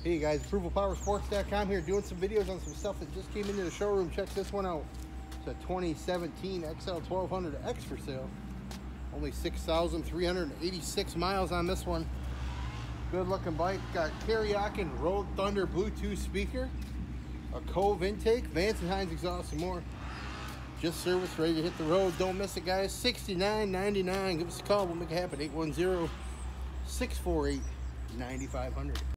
Hey guys, ApprovalPowerSports.com here, doing some videos on some stuff that just came into the showroom. Check this one out. It's a 2017 XL 1200X for sale. Only 6,386 miles on this one. Good looking bike. Got karaoke Road Thunder Bluetooth speaker, a Cove intake, Vance & Hines exhaust, and more. Just serviced, ready to hit the road. Don't miss it, guys. $69.99. Give us a call. We'll make it happen. 810-648-9500.